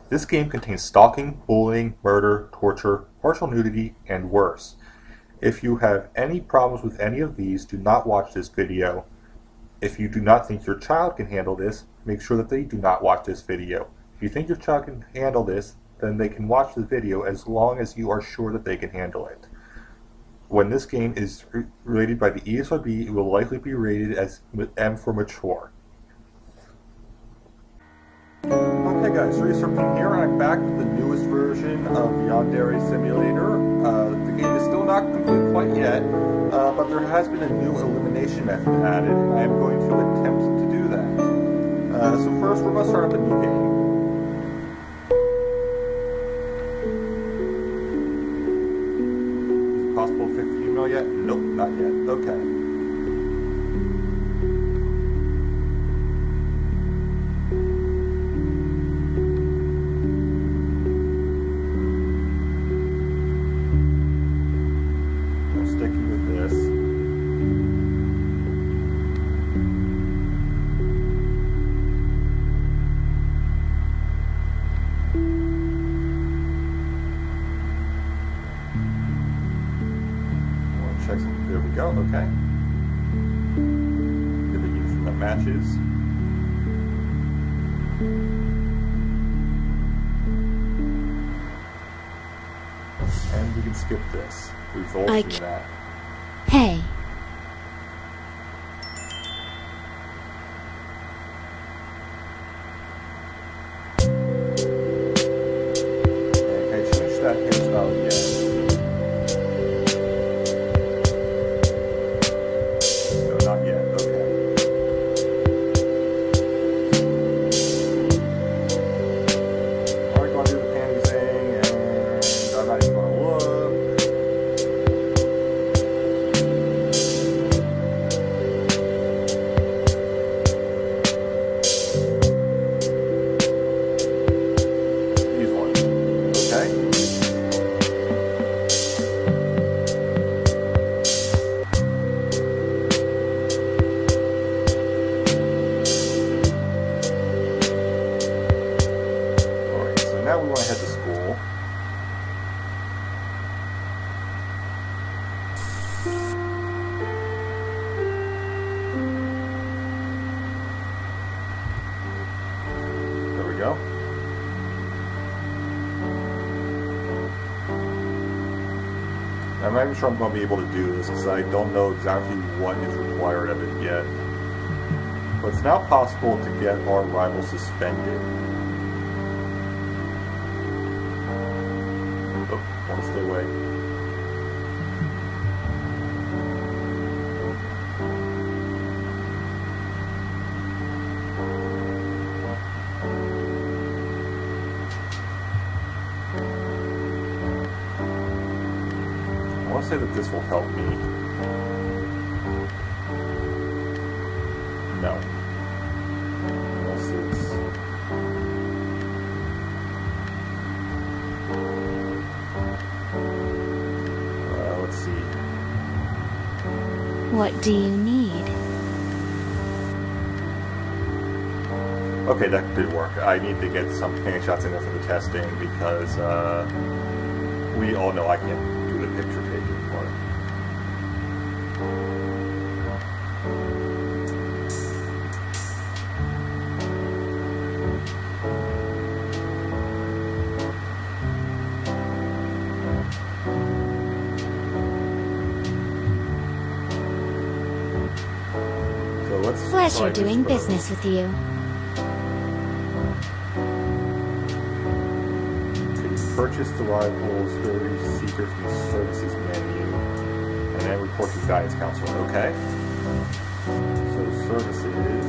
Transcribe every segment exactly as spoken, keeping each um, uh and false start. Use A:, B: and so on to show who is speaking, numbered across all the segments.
A: This game contains stalking, bullying, murder, torture, partial nudity, and worse. If you have any problems with any of these, do not watch this video. If you do not think your child can handle this, make sure that they do not watch this video. If you think your child can handle this, then they can watch the video as long as you are sure that they can handle it. When this game is rated by the E S R B, it will likely be rated as M for mature. Okay guys, Resurfing here, and I'm back with the newest version of Yandere Simulator. Uh, the game is still not complete quite yet, uh, but there has been a new elimination method added, and I am going to attempt to do that. Uh, so first, we're going to start up a new game. Is it possible to fix female yet? Nope, not yet. Okay. Sticking with this. Want to check some. There we go. Okay. Get the units that matches. And we can skip this. We've all seen that.
B: Hey.
A: Okay, can I change that hairstyle yet? No, not yet. Okay. Alright, going to do the panty thing, and I'm not even going to look. Now we want to head to school. There we go. I'm not even sure I'm going to be able to do this because I don't know exactly what is required of it yet. But it's now possible to get our rival suspended. Oh, want to stay away. I want to say that this will help me. No. Unless it's... Uh, let's see.
B: What do you need?
A: Okay, that did work. I need to get some pan shots in there for the testing because uh, we all know I can't do the picture taking part. So let's
B: Pleasure
A: try
B: doing
A: this
B: business with you.
A: Purchase the rivals, thirty secret from the services menu, and then report to the guidance counselor. Okay. So services.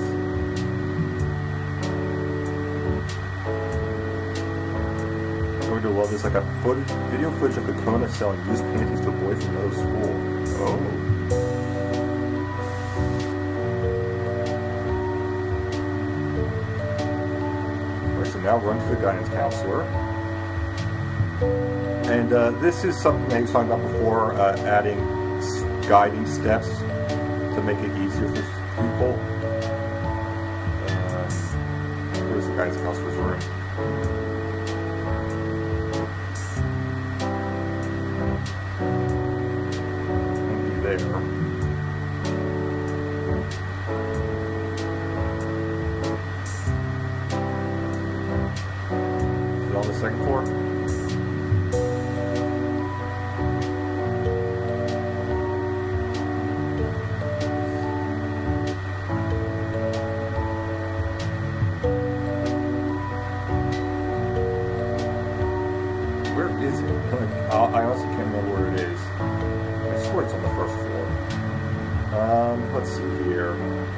A: I'm going to love this. Like a footage, video footage of Kakona selling used panties to a boy from another school. Oh. Alright, so now run to the guidance counselor. And uh, this is something I was talking about before, uh, adding guiding steps to make it easier for people. Uh, where's the guidance counselor's room? there. Is it on the second floor? Where is it? Like, I honestly can't remember where it is. I swear it's on the first floor. Um, let's see here.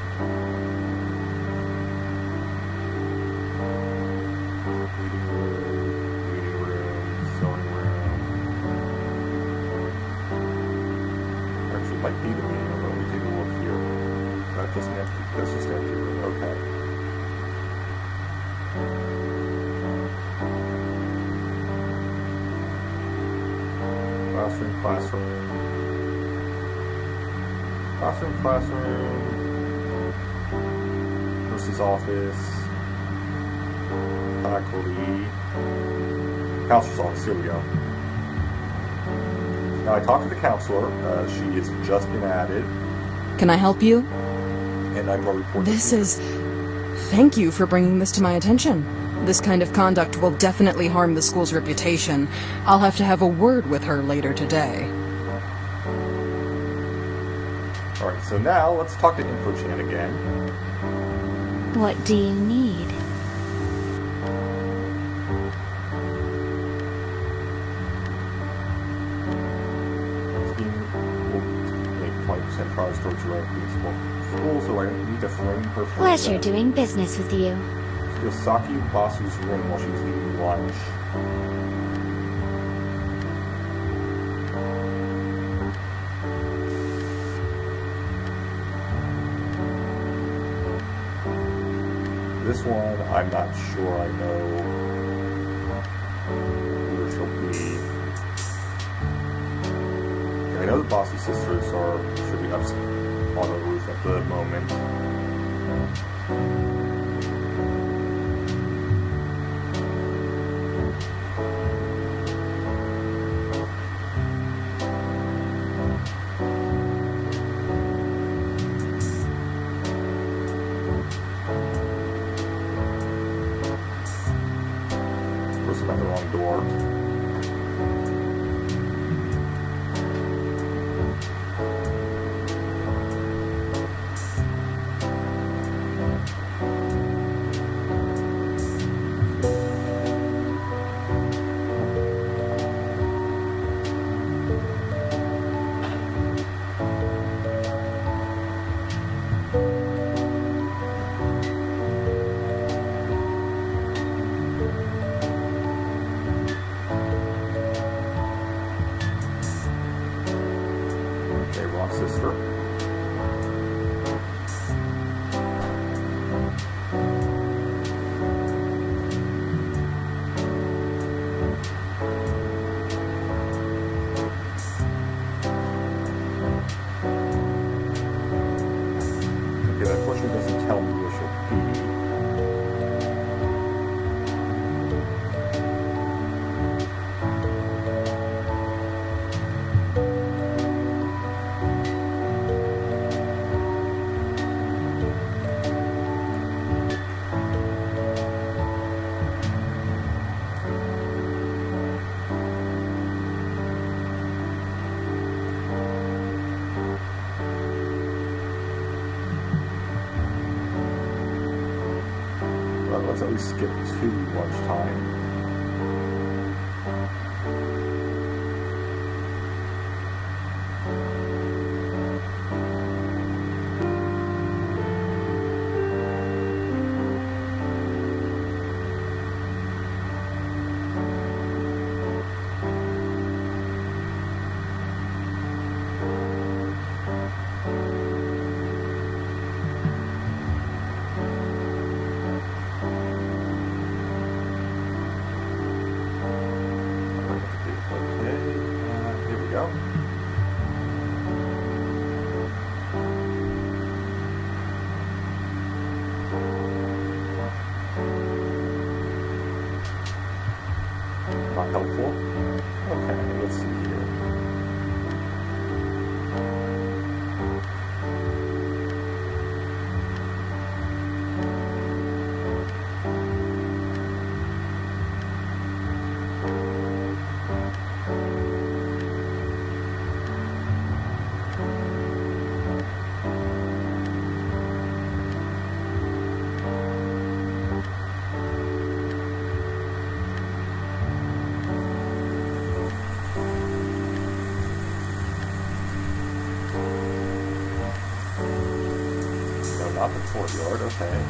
A: Reading room, reading room, sewing room. Actually, it might be the meeting room. Let me take a look here. That's just an empty, that's just an empty room. Okay. Classroom, classroom, classroom, classroom, nurse's office, faculty, counselor's office. Here we go. Now I talked to the counselor. Uh, she has just been added.
C: Can I help you?
A: And I'm going to report
C: this. This is... Thank you for bringing this to my attention. This kind of conduct will definitely harm the school's reputation. I'll have to have a word with her later today.
A: Alright, so now let's talk to InfoChan again.
B: What do you need?
A: We'll make twenty percent progress towards your principal school, so I need to frame her for
B: Pleasure
A: that.
B: doing business with you.
A: Yosaki Basu's room while she was eating lunch. This one, I'm not sure I know where she'll be. I know the Basu sisters are should be up on the roof at the moment. At the wrong door. Sister. Okay, that question doesn't tell me where she'll be. Let's at least skip to lunchtime. not the courtyard, okay.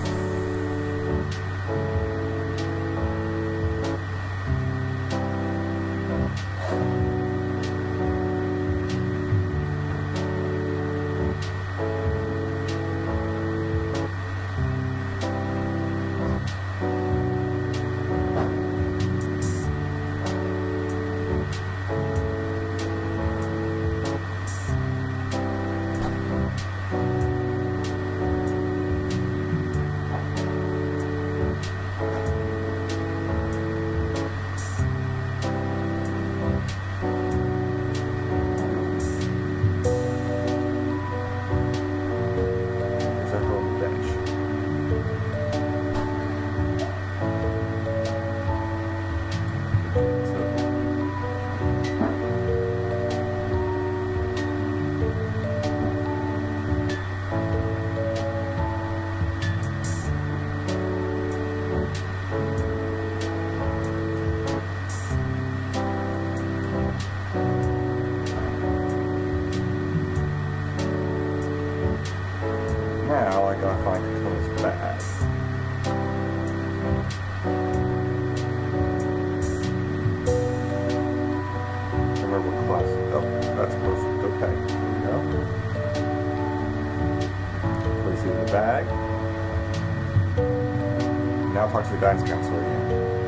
A: Now I gotta find Kakona's bag. Remember what class? Oh, that's perfect. Okay, here we go. Place it in the bag. Now talk to the guidance counselor again.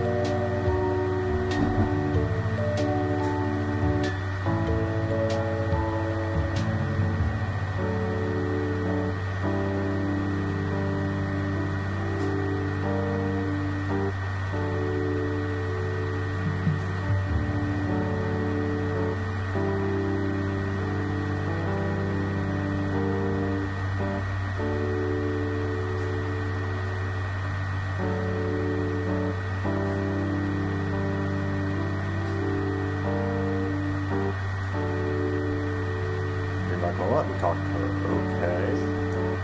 A: Not gonna let me talk to her, okay.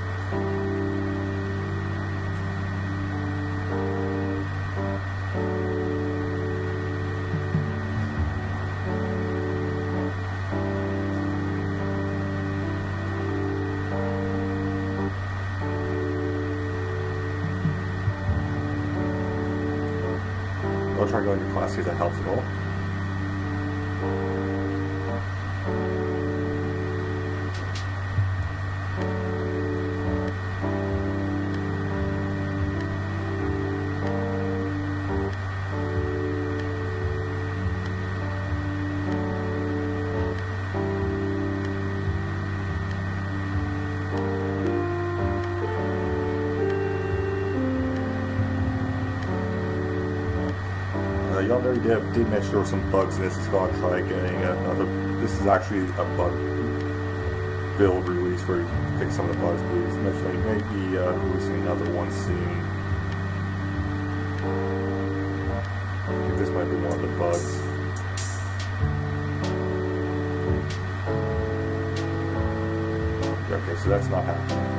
A: I'll try going to class, see if that helps at all. Uh, y'all already did, did mention there were some bugs in this, so I'll try getting another. This is actually a bug build release where you can fix some of the bugs, but he's mentioning maybe uh, releasing another one soon. I think this might be one of the bugs. Okay, so that's not happening.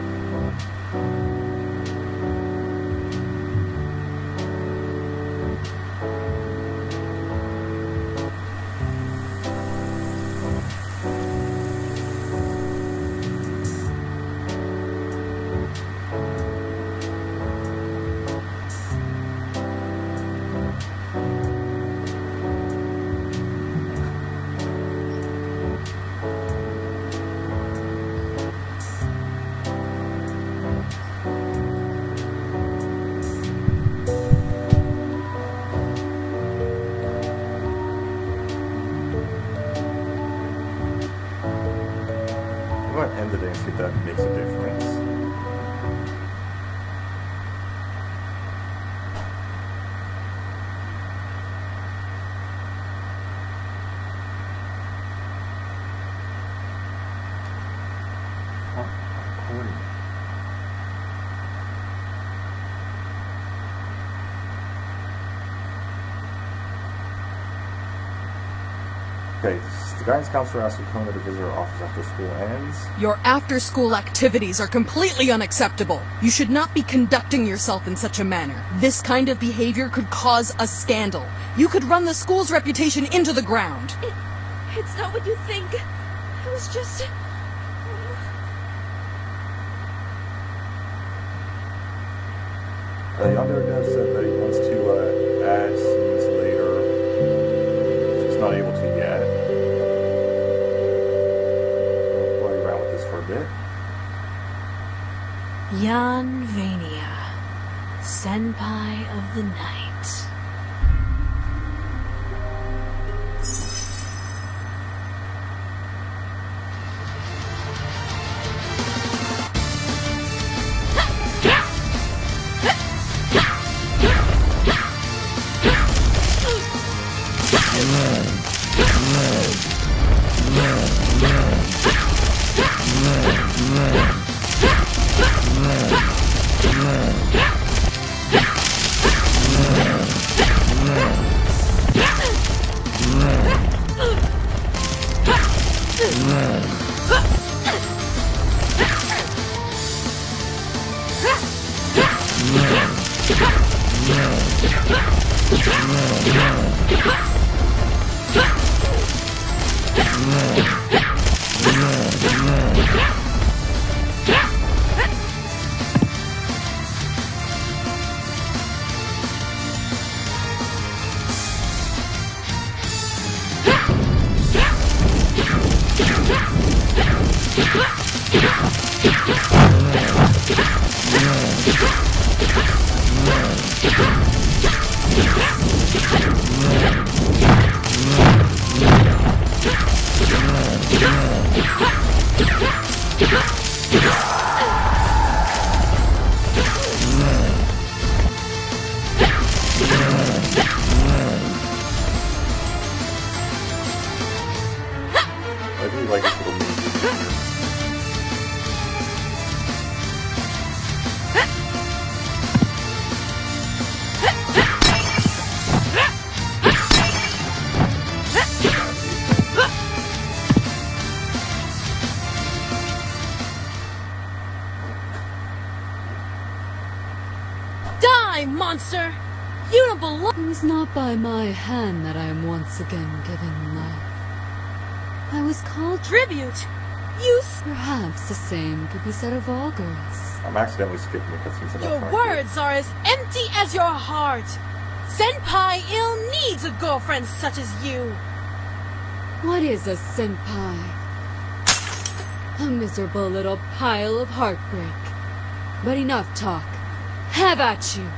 A: I'm going to end the day and see if that makes a difference. Oh, recording. Okay, the guidance counselor asks Kakona to visit her office after school ends.
C: Your after-school activities are completely unacceptable. You should not be conducting yourself in such a manner. This kind of behavior could cause a scandal. You could run the school's reputation into the ground.
D: It, it's not what you think. It was just...
A: Uh, Yonder Dev said that he wants to uh, add scenes later. He's not able to yet. I'll play around with this for a bit.
D: Jan Vania, Senpai of the Night.
A: I really like this little music here.
D: Die, monster! You don't belong.
E: It was not by my hand that I am once again given life. I was called
D: Tribute! You s-
E: Perhaps the same could be said of all girls.
A: I'm accidentally skipping the cutscenes. I'm not
D: Your
A: trying to.
D: words are as empty as your heart. Senpai ill needs a girlfriend such as you.
E: What is a senpai? A miserable little pile of heartbreak. But enough talk. Have at you!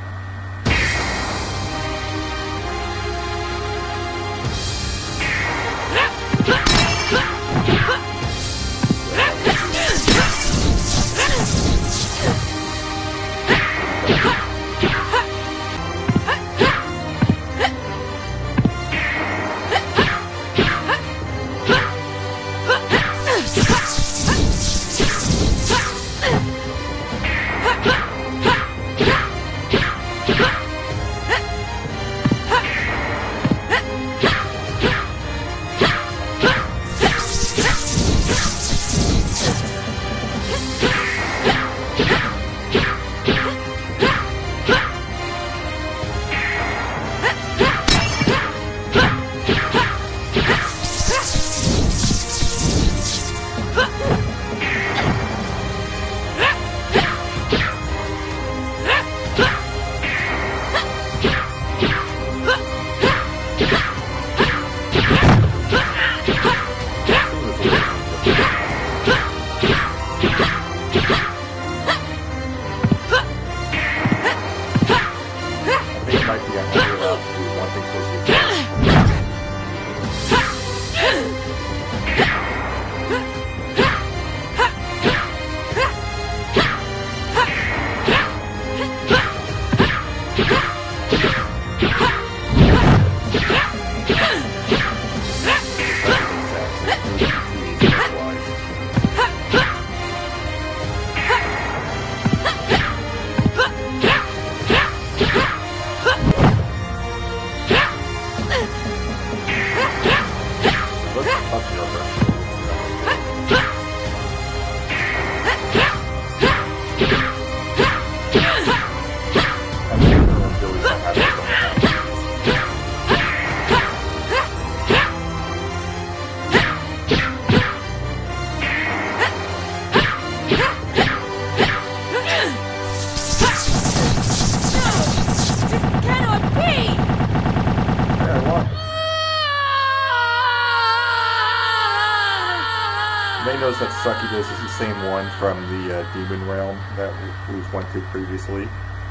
A: may notice that Succubus is the same one from the uh, Demon Realm that we've went to previously.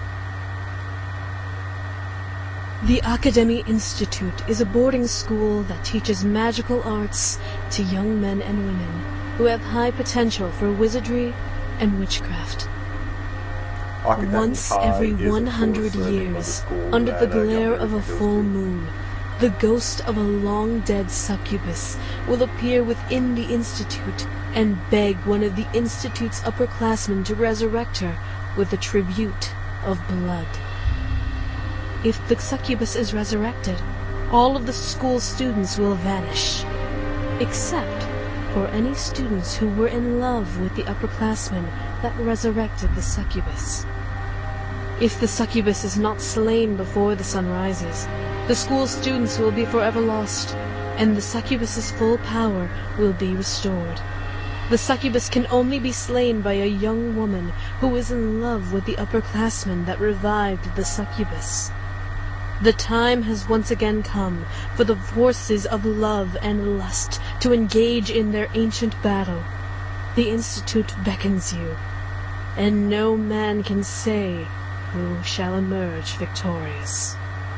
D: The Academy Institute is a boarding school that teaches magical arts to young men and women who have high potential for wizardry and witchcraft.
A: Academy
D: Once
A: High
D: every
A: is, of
D: one hundred
A: course, the name of the
D: years,
A: school
D: under the
A: that, uh,
D: glare
A: young
D: of a
A: American goes
D: full
A: to.
D: moon, the ghost of a long-dead succubus will appear within the Institute and beg one of the Institute's upperclassmen to resurrect her with a tribute of blood. If the succubus is resurrected, all of the school students will vanish, except for any students who were in love with the upperclassmen that resurrected the succubus. If the succubus is not slain before the sun rises, the school students will be forever lost, and the succubus's full power will be restored. The succubus can only be slain by a young woman who is in love with the upperclassman that revived the succubus. The time has once again come for the forces of love and lust to engage in their ancient battle. The Institute beckons you, and no man can say who shall emerge victorious.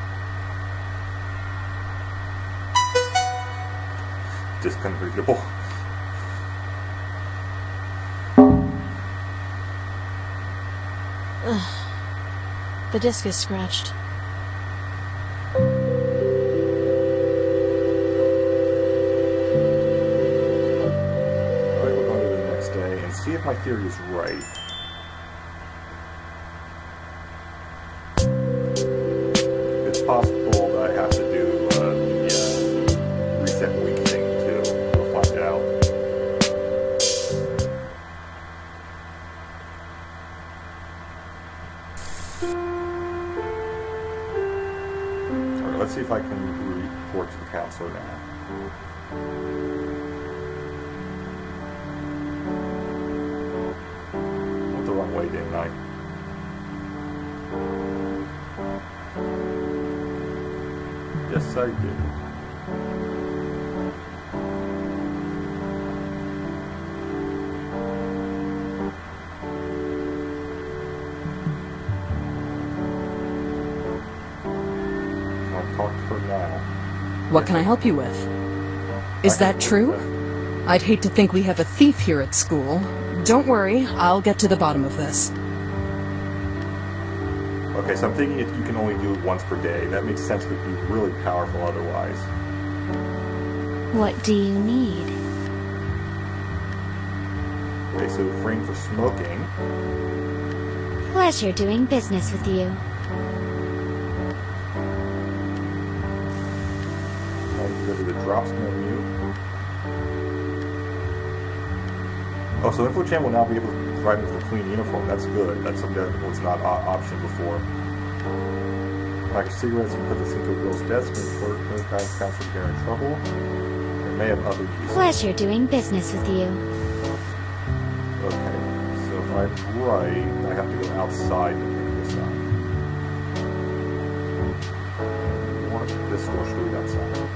A: Just unreadable.
D: The disc is scratched.
A: Alright, we're going to the next day and see if my theory is right. It's possible that I have to do uh, the uh, reset week thing too. We'll find out. Alright, let's see if I can report to the counselor now. Went the wrong way, didn't I? Yes, I did. I'll talk to her now.
C: What can I help you with? Is that true? I'd hate to think we have a thief here at school. Don't worry, I'll get to the bottom of this.
A: Okay, so I'm thinking if you can only do it once per day. That makes sense, but it'd be really powerful otherwise.
B: What do you need?
A: Okay, so refrain for smoking.
B: Pleasure doing business with you.
A: Now you can go to the drops menu. Oh, so InfoChan will now be able to provide me with a clean uniform. That's good. That's something that was not an option before. Like cigarettes, you put this into a girl's desk and flirt with guys counselor they're in trouble. It may have other uses.
B: Pleasure doing business with you.
A: Okay, so if I'm right, I have to go outside to pick this up. I want to put this door straight outside.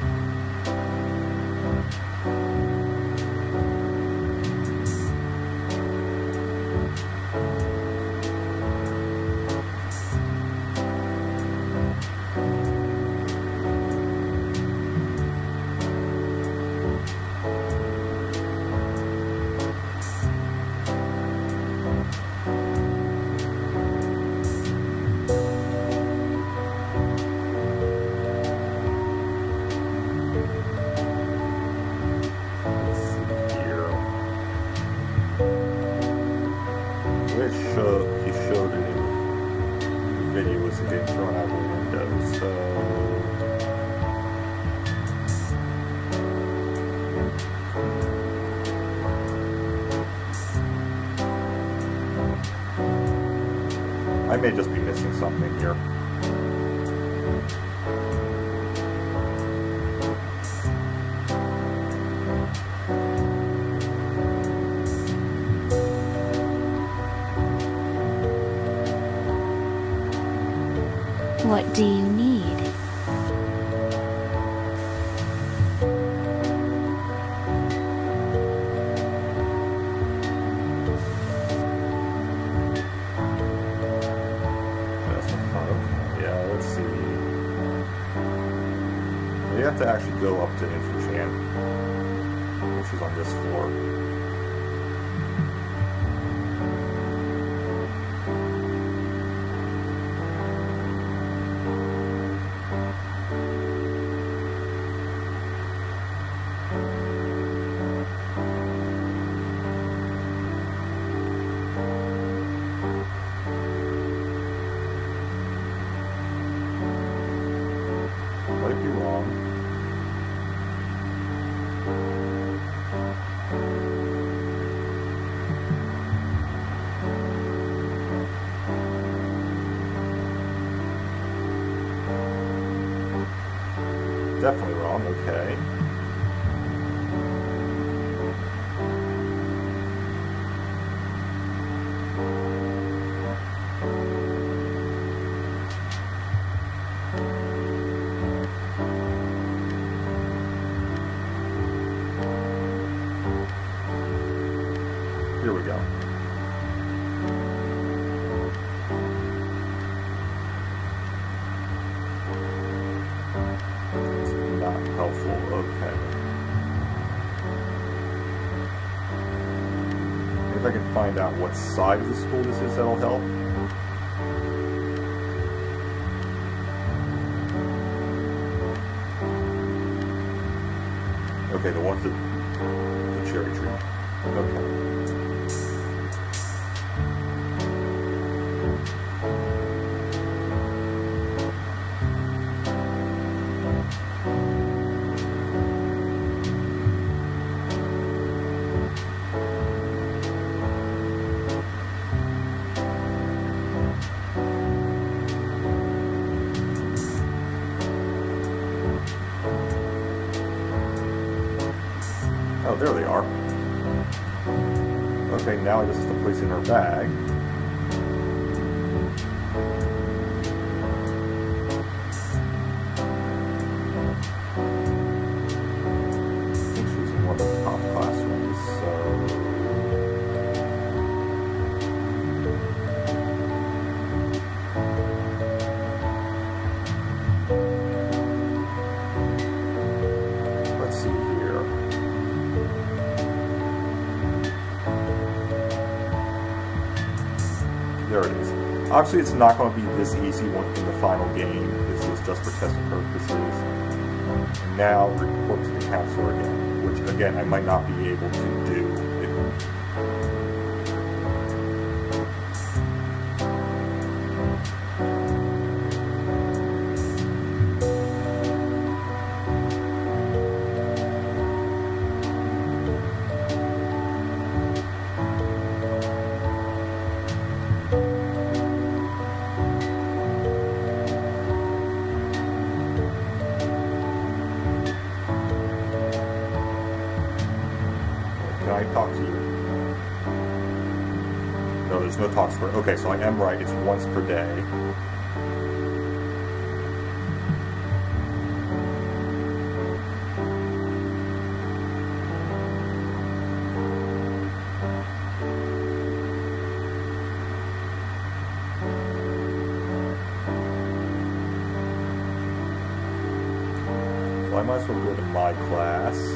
A: Show, he showed it in the video was getting thrown out the window, so I may just be missing something here.
B: What do you need?
A: have to actually go up to Infochan. Which is on this floor. Might be wrong. Definitely wrong, okay. Here we go. Not helpful, okay. If I can find out what side of the school this is, that'll help. Okay, the one's the, the cherry tree. Okay. Oh, there they are. Okay, now I just have to place in her bag. I think she was in one of the top classrooms, so... Let's see here. There it is. Obviously, it's not going to be this easy one in the final game. This is just for testing purposes. And now report to the counselor again, which again I might not be able to do. Can I talk to you? No, there's no talks for... Okay, so I am right. It's once per day. So I might as well go to my class.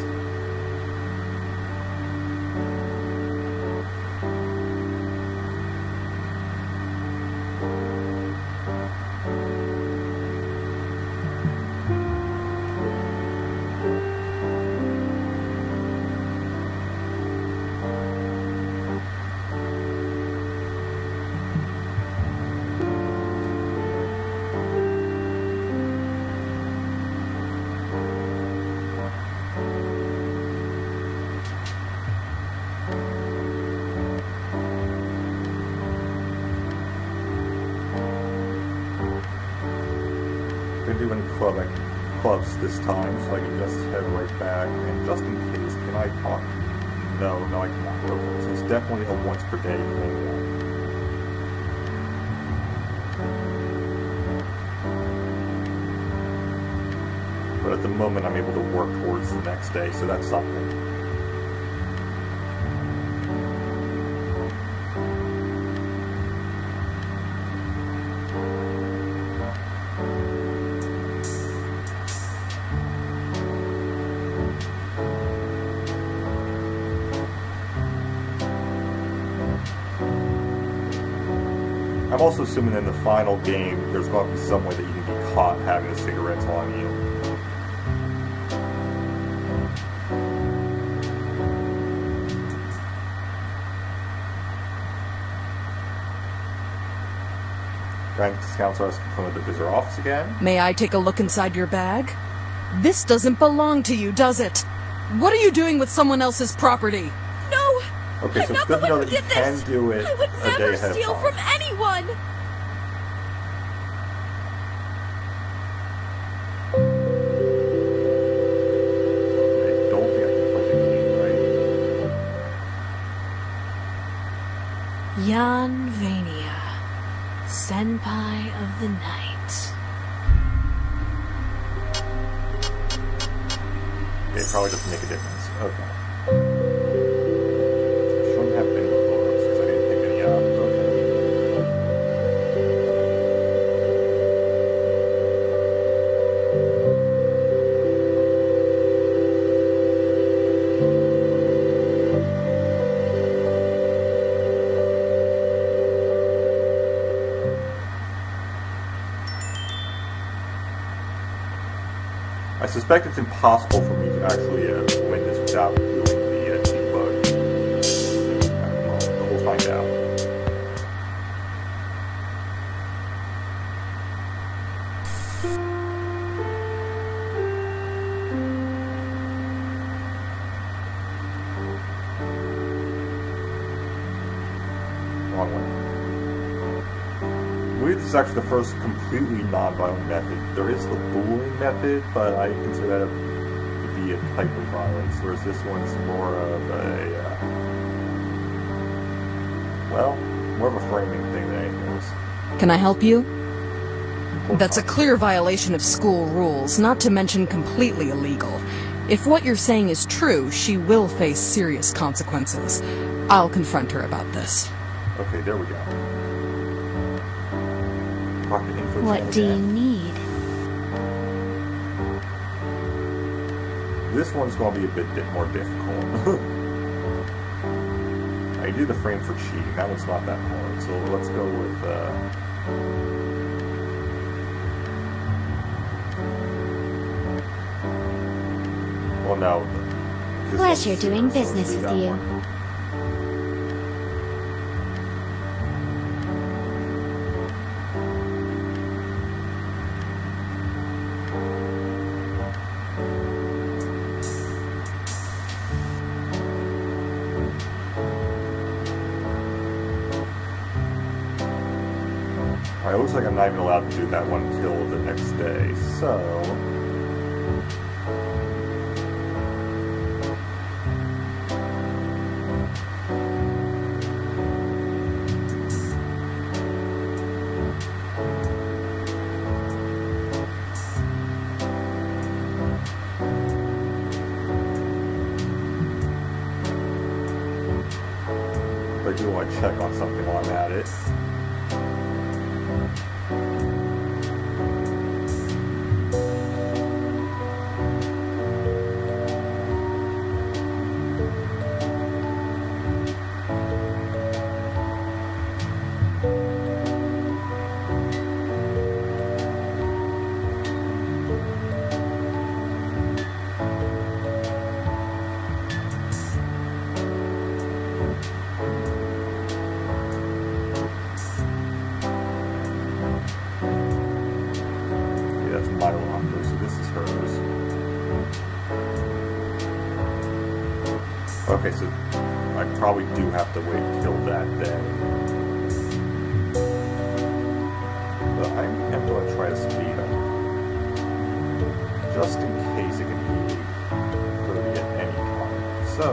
A: Didn't do any club clubs this time, so I can just head right back. And just in case, can I talk? No, no, I cannot. Okay, so it's definitely a once per day thing. But at the moment, I'm able to work towards the next day, so that's something. I'm also assuming in the final game, there's going to be some way that you can be caught having a cigarette on you. Guidance counselor has come to visit our office again.
C: May I take a look inside your bag? This doesn't belong to you, does it? What are you doing with someone else's property?
E: No!
A: Okay,
E: I'm
A: so
E: not
A: it's good
E: the
A: to know
E: one
A: that
E: who
A: you
E: did
A: can
E: this.
A: do it
E: I would
A: a day
E: never
A: ahead
E: steal
A: of time.
E: from anyone!
A: I don't think I can play the game, right?
D: Jan Vania, Senpai of the Night.
A: It probably doesn't make a difference. Okay. Shouldn't have any books because I didn't pick any up. Okay. I suspect it's impossible for me to actually uh, win this without doing the uh, debug. Well, but we'll find out. Wrong one. I believe this is actually the first completely non-violent method. There is the bullying method, but I consider that to be a type of violence, whereas this one's more of a, uh, well, more of a framing thing than anything else.
C: Can I help you? That's a clear violation of school rules, not to mention completely illegal. If what you're saying is true, she will face serious consequences. I'll confront her about this.
A: Okay, there we go. Talk to Info
B: What
A: Chan
B: do you
A: again.
B: need?
A: This one's going to be a bit di- more difficult. I do the frame for cheating. That one's not that hard. So let's go with. Uh, well, no. this
B: Pleasure
A: one's
B: doing
A: zero, so
B: business
A: let's do
B: with
A: that
B: you.
A: one. Alright, it looks like I'm not even allowed to do that one until the next day, so... I do want to check on something while I'm at it. My locker, so this is hers. Okay, so I probably do have to wait till that day. But I am going to try to speed up. Just in case it can be thirty at any time. So...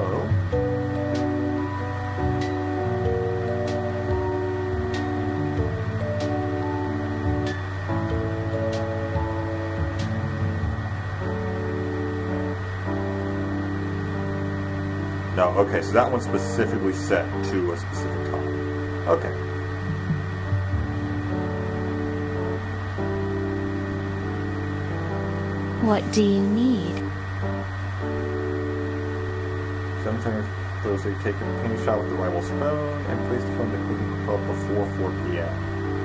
A: No, okay, so that one's specifically set to a specific time. Okay.
B: What do you need?
A: seven center Thursday, take a penny shot with the rival's phone and place the phone in the cooking club before four p m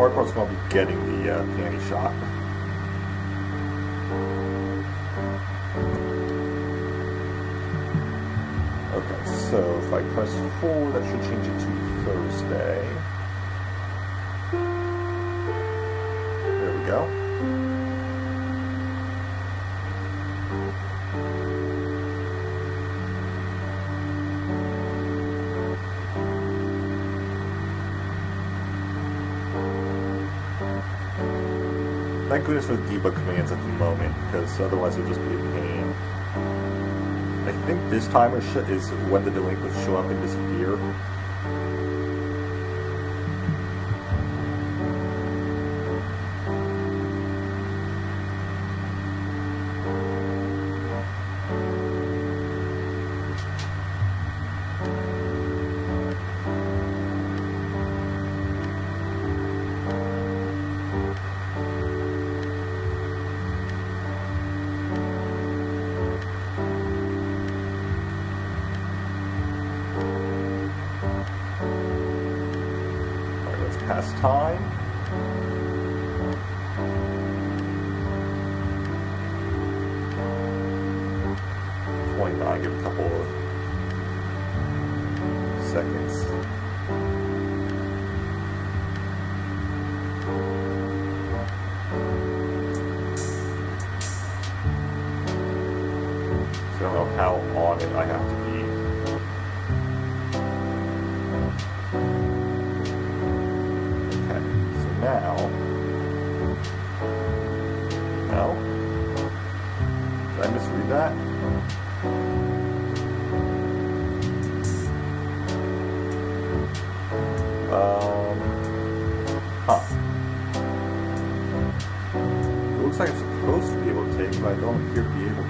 A: hard part's going to be getting the uh, panty shot. Okay, so if I press forward, that should change it to Thursday. There we go. Thank goodness for the debug commands at the moment, because otherwise it would just be a pain. I think this timer is when the delinquents show up and disappear. Past time. twenty-nine, give a couple of seconds. So I don't know how on it I have to be. Now, no? Did I misread that? Um, huh. It looks like I'm supposed to be able to take, but I don't appear to be able to.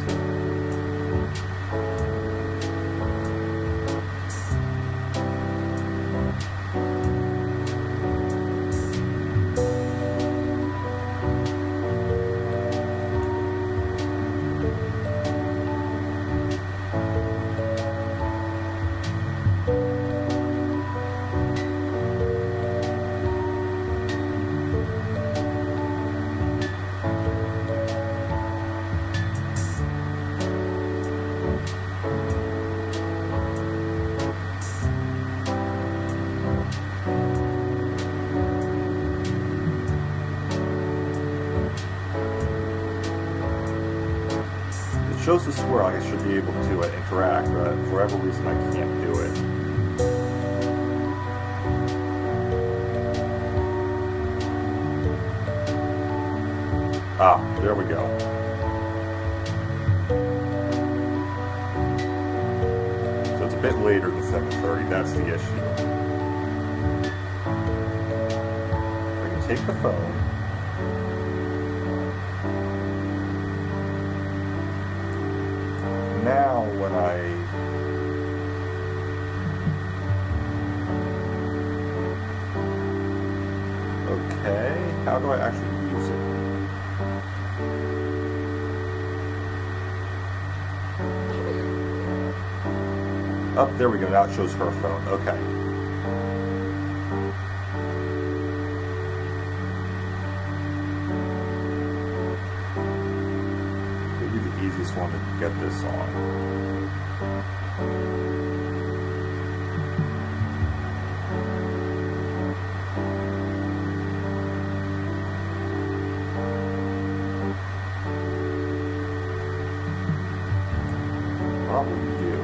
A: It shows the square like I should be able to uh, interact, but for whatever reason I can't do it. Ah, there we go. So it's a bit later than seven thirty, that's the issue. I can take the phone. Now when I okay, how do I actually use it? Oh, there we go, now it shows her phone. Okay. Easiest one to get this on. Probably you.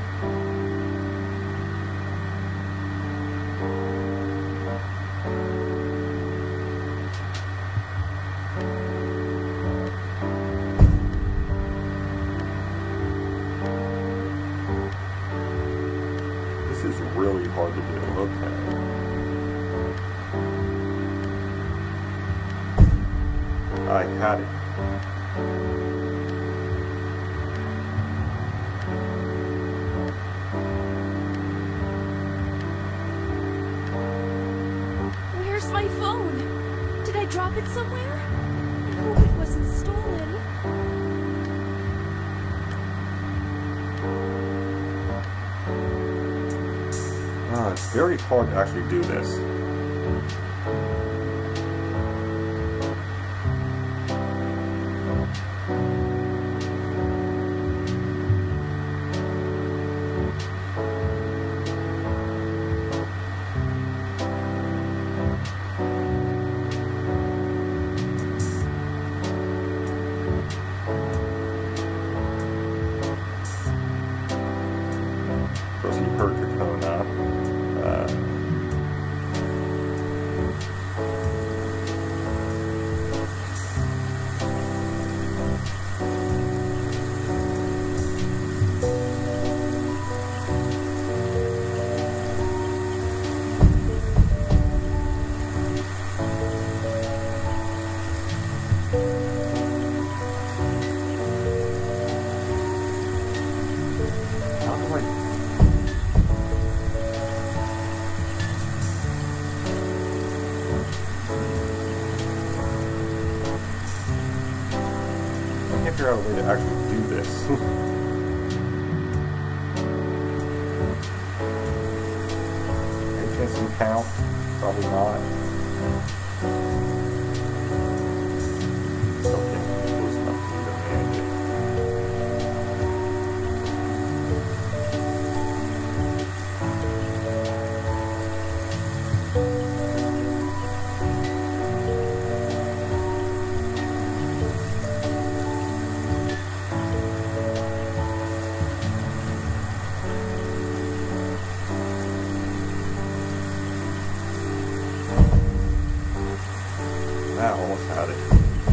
A: Is really hard to do. Okay. I had it.
F: Where's my phone? Did I drop it somewhere? I hope it wasn't stolen.
A: Ah, it's very hard to actually do this. her Kakona. Uh, figure out a way to actually do this. Any chance you count? Probably not. Still can't be close enough to either manage it. That almost had it.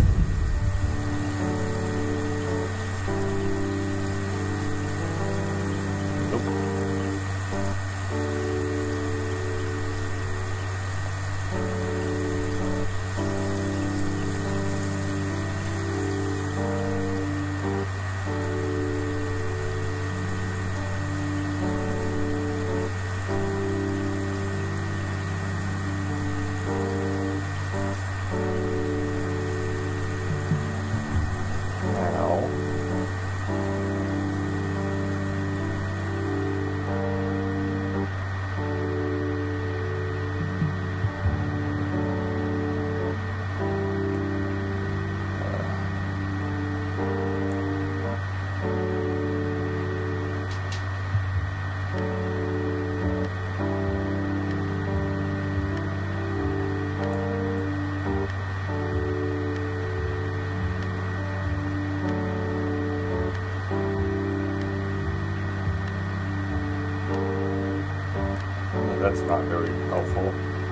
A: That's not very helpful.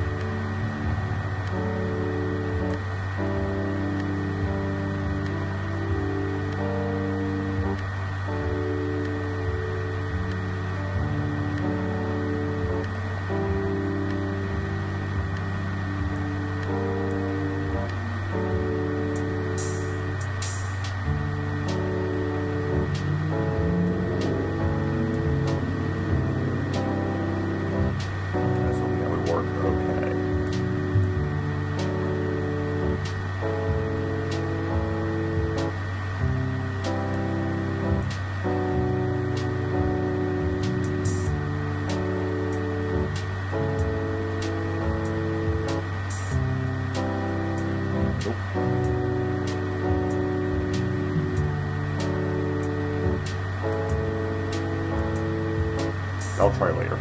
A: I'll try later.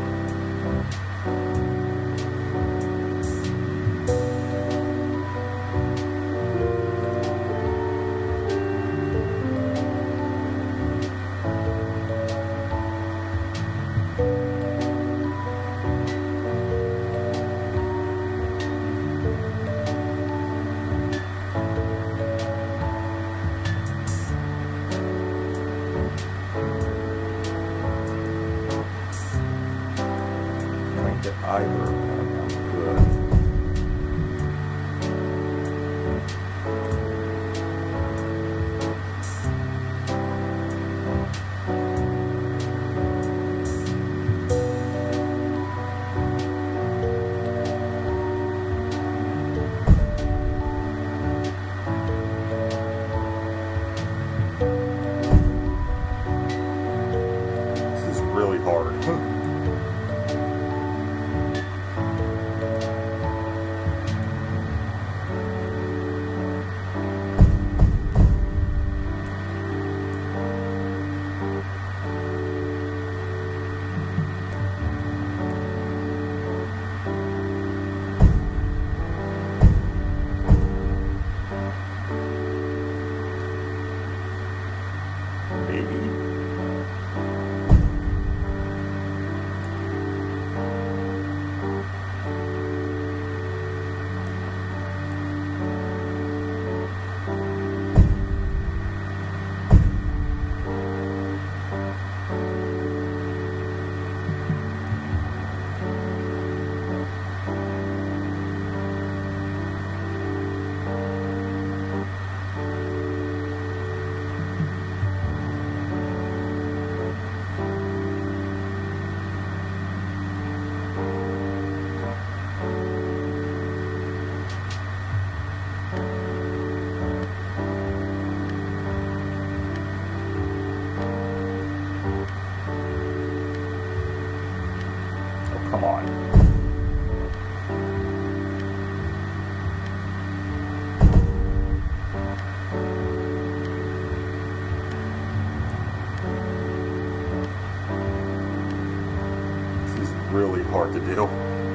A: Either. Good. This is really hard. come on. This is really hard to do.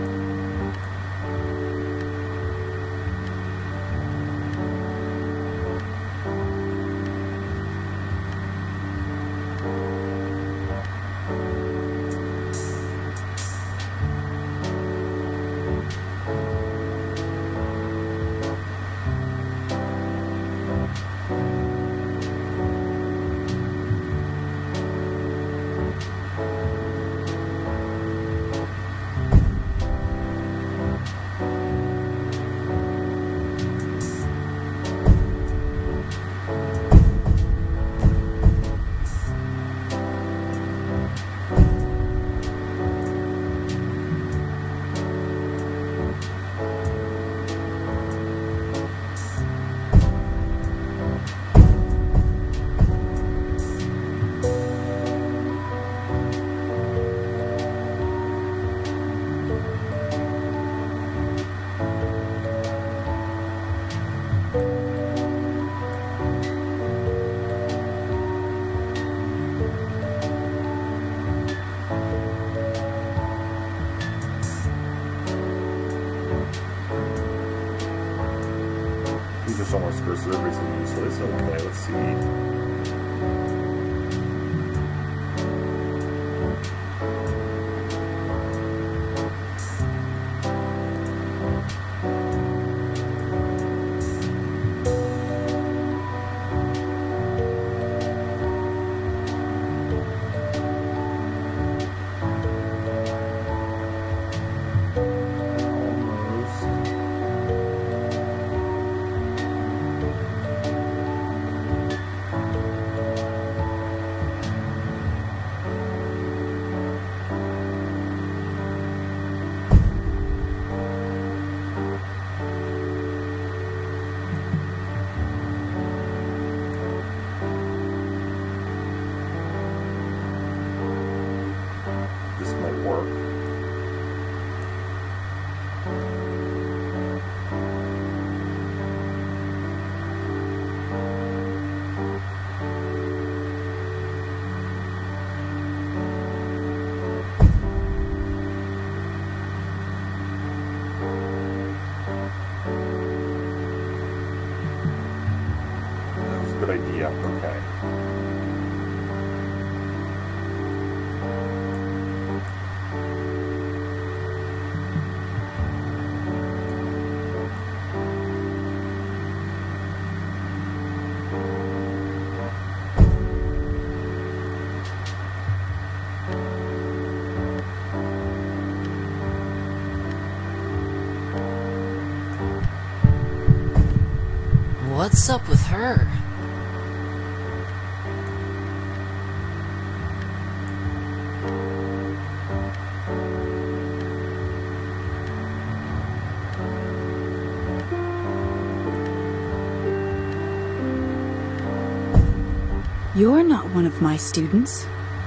A: These are so much skirts that are basically useless. Okay, let's see. This might work. That was a good idea. Okay.
G: What's up with her?
H: You're not one of my students.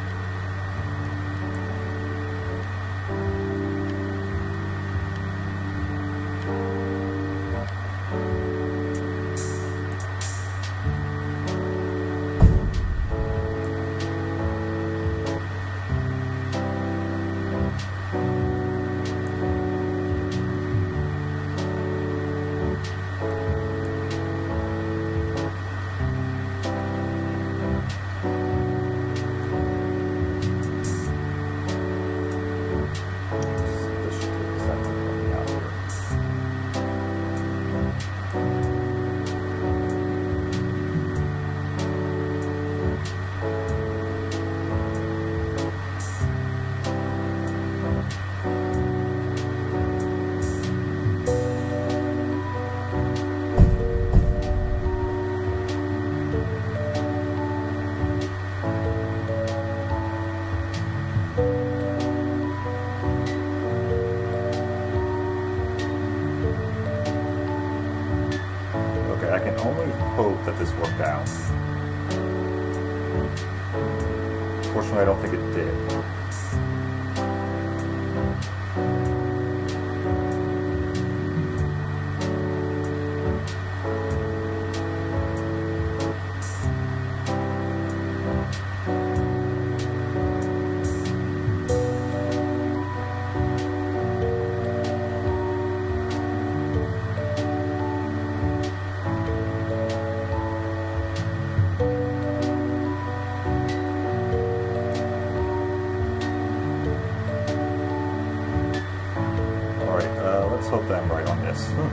H: I can only hope that this worked out. Fortunately, I don't think it did. class. Huh.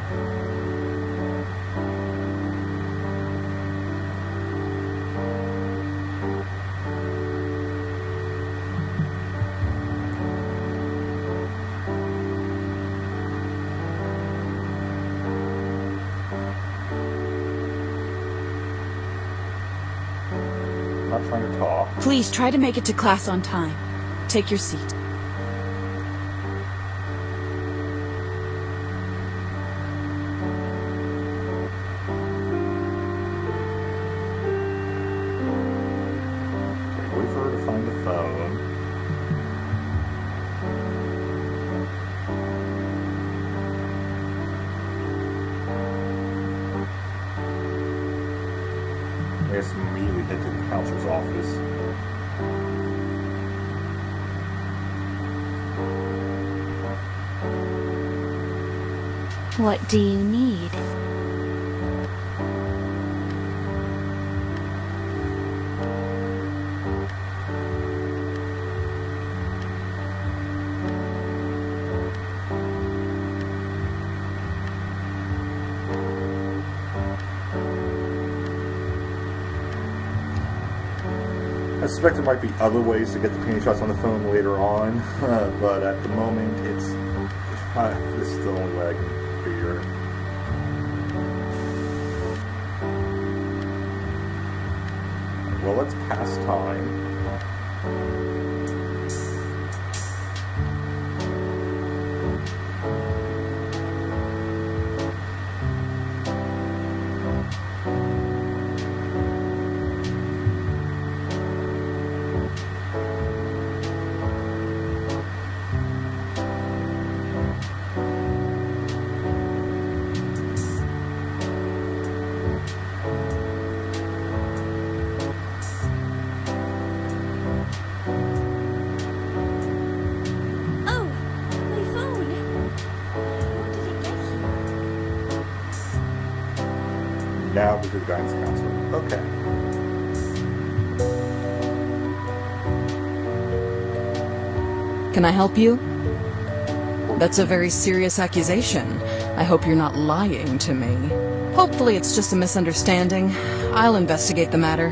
H: Not trying to talk.
C: Please try to make it to class on time. Take your seat.
H: Okay, wait for her to find the phone. I guess immediately head to the counselor's office.
B: What do you need?
H: I suspect there might be other ways to get the panty shots on the phone later on, uh, but at the moment, it's uh, this is the only way I can figure it. Well, let's pass time.
F: Oh, my phone. How did it get here?
H: Now we do the guidance counselor. Okay.
C: Can I help you? That's a very serious accusation. I hope you're not lying to me. Hopefully it's just a misunderstanding. I'll investigate the matter.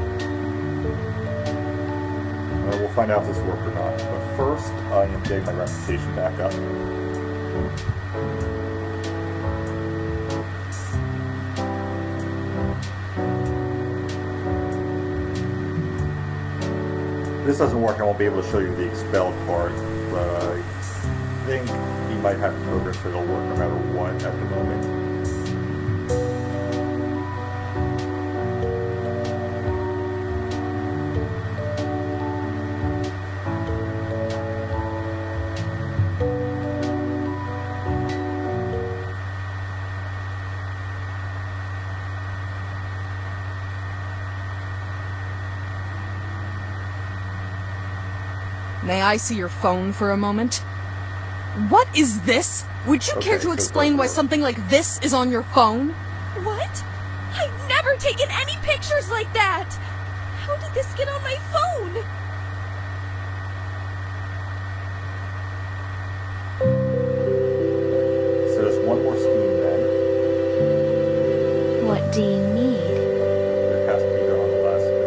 H: Uh, we'll find out if this worked or not. But first, I am getting my reputation back up. If this doesn't work, I won't be able to show you the expelled part, but I think he might have progress that will work no matter what at the moment.
C: May I see your phone for a moment? What is this? Would you care
H: Okay,
C: to
H: so
C: explain why
H: go for it.
C: something like this is on your phone?
F: What? I've never taken any pictures like that! How did this get on my phone?
H: So there's one more scheme then.
B: What do you need?
H: It has to be done on the last day.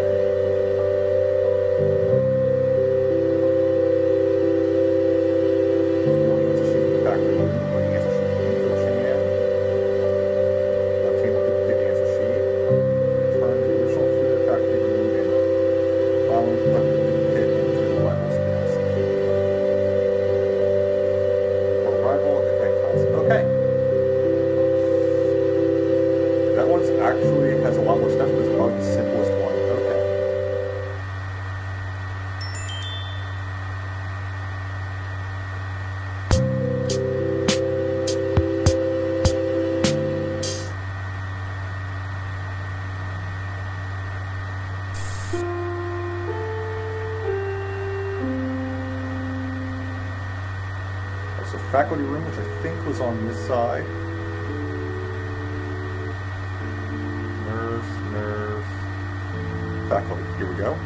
H: Going into sheet factory, putting answer sheet into the chain. Obtain the duplicate answer sheet. Return the original to the factory room and following put the duplicate into the rival's desk. For rival at the bank class. Okay. That one's actually has a lot more stuff, but it's probably the simplest one. Okay. There's a faculty room, which I think was on this side. Nurse, nurse, faculty. Here we go.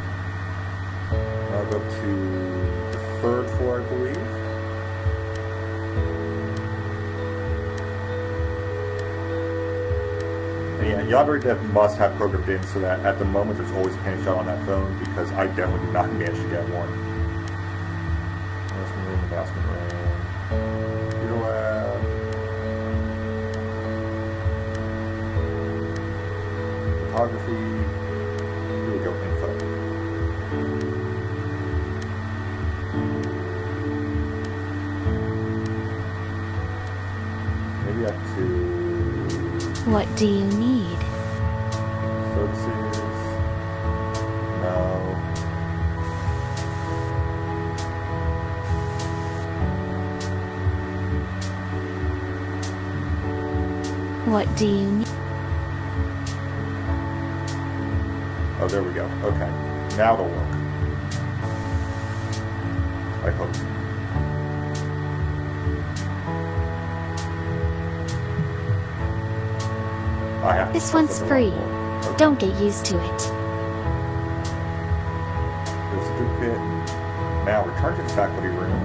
H: Now go to the third floor, I believe. yeah, Yandere Dev must have programmed in so that at the moment there's always a panty shot on that phone, because I definitely did not manage to get one. Mousman room, the Mousman room. Computer lab. Photography. Here we go, info. Maybe I have to...
B: What do you need?
H: Services. No.
B: What do you need?
H: Oh, there we go. Okay. Now it'll work. I hope. I have to
B: This
H: press
B: one's
H: the
B: free.
H: button. Okay.
B: Don't get used to it.
H: There's a good bit. Now return to the faculty room.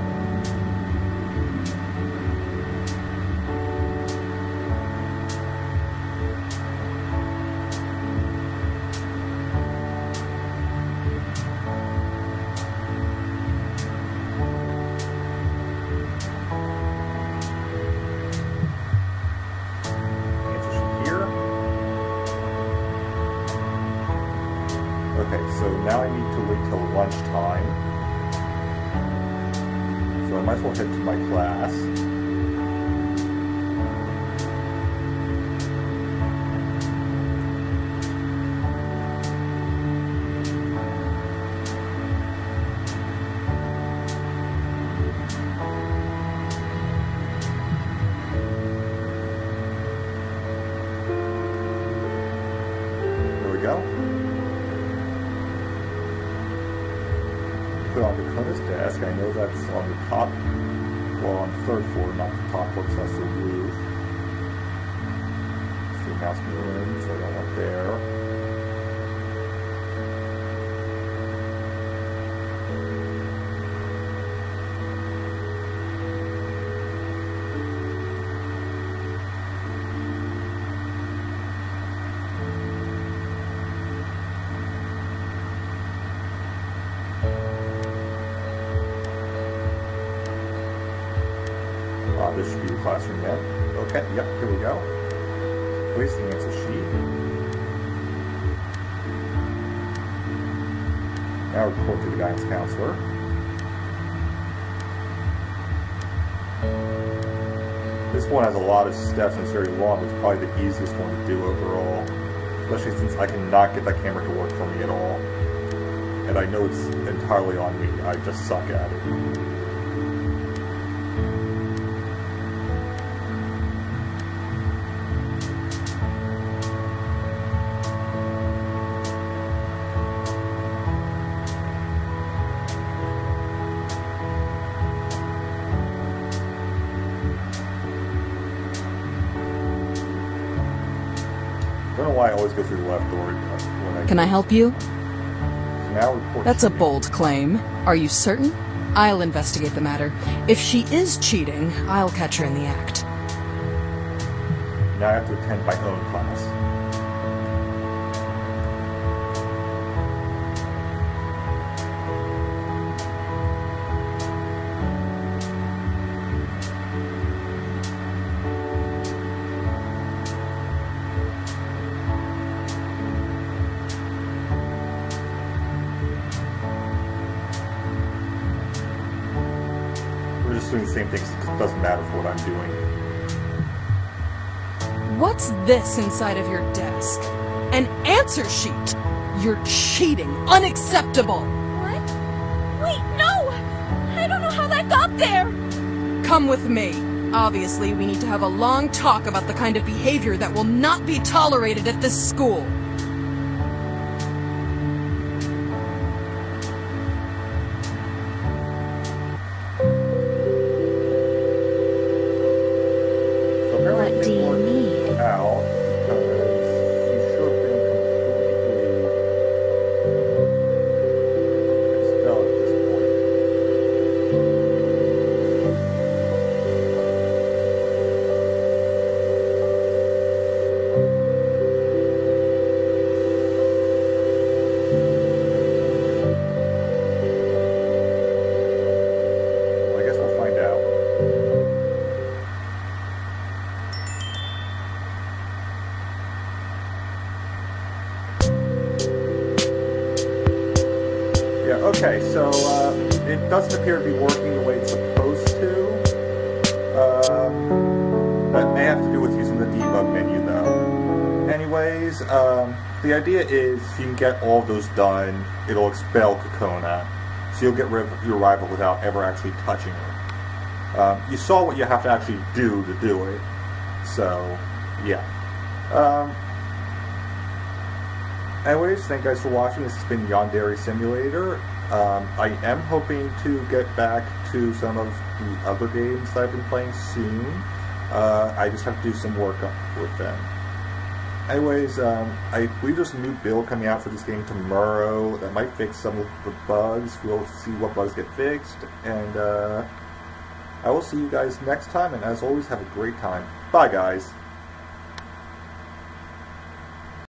H: Answer sheet here. Okay, so now I need to wait till lunchtime. So I might as well head to my class. There we go. Put on Dakota's desk. I know that's on the top, well, on the third floor, not the top floor, because that's the roof. It's the mouse room, so I don't want there. Uh, this should be the classroom then. Okay, yep, here we go. Where's the answer sheet? Now report to the guidance counselor. This one has a lot of steps and it's very long. It's probably the easiest one to do overall. Especially since I cannot get that camera to work for me at all. And I know it's entirely on me. I just suck at it. I don't know why I always go through the left door when I
C: Can I help you?
H: now report
C: That's a
H: cheating.
C: bold claim. Are you certain? I'll investigate the matter. If she is cheating, I'll catch her in the act.
H: Now I have to attend my own class. We're just doing the same things. It doesn't matter for what I'm doing.
C: What's this inside of your desk? An answer sheet! You're cheating! Unacceptable!
F: What? Wait, no! I don't know how that got there!
C: Come with me. Obviously, we need to have a long talk about the kind of behavior that will not be tolerated at this school.
H: So apparently
B: What do you
H: it
B: need?
H: worked out because she should have been completely expelled at this point. okay, so uh, it doesn't appear to be working the way it's supposed to. Um, that may have to do with using the debug menu, though. Anyways, um, the idea is if you can get all of those done, it'll expel Kokona. So you'll get rid of your rival without ever actually touching her. Um, you saw what you have to actually do to do it. So, yeah. Um, anyways, thank you guys for watching. This has been Yandere Simulator. Um, I am hoping to get back to some of the other games that I've been playing soon. Uh, I just have to do some work with them. Anyways, um, I believe there's a new build coming out for this game tomorrow that might fix some of the bugs. We'll see what bugs get fixed. And uh, I will see you guys next time. And as always, have a great time. Bye, guys.